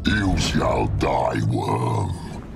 You shall die, worm.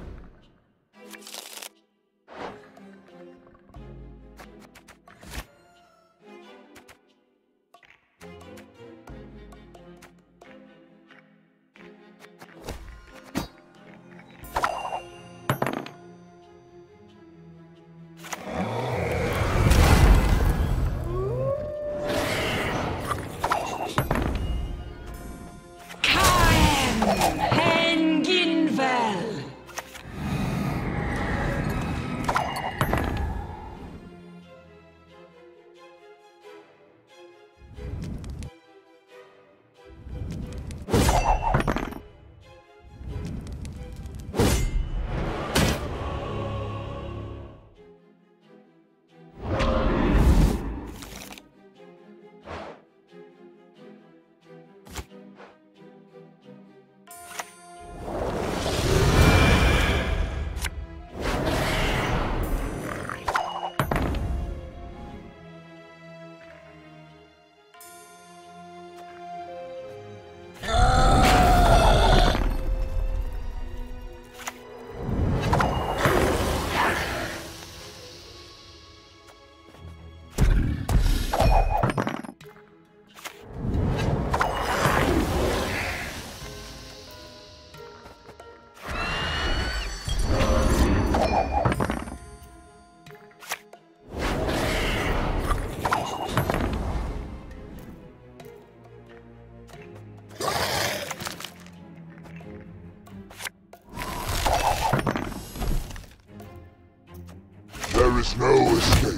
There is no escape.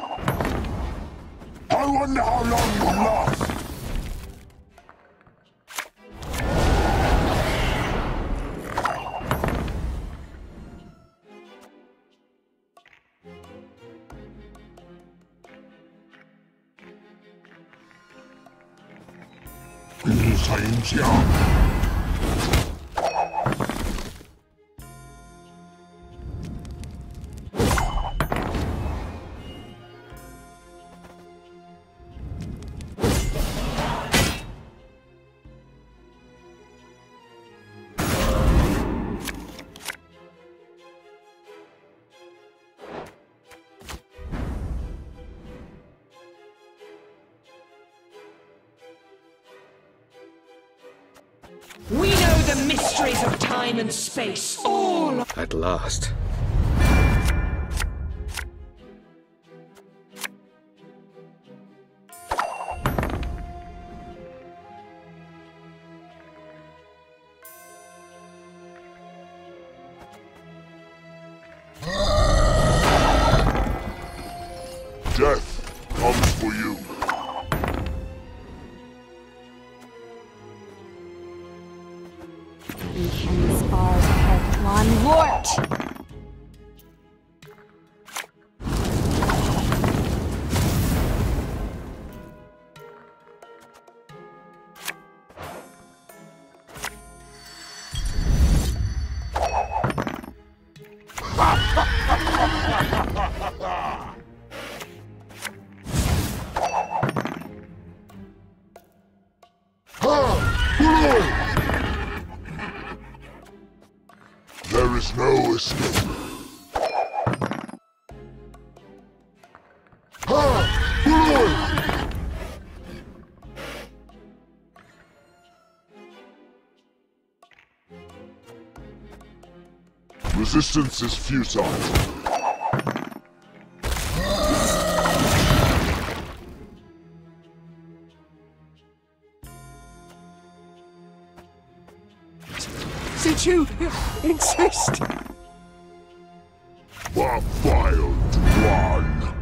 I wonder how long you'll last. We know the mysteries of time and space, all At last. Death comes for you. As far as Pokemon Wart! There is no escape. Resistance is futile. Did you insist? Wild one.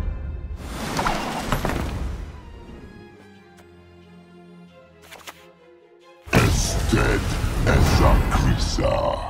As dead as a Krisa.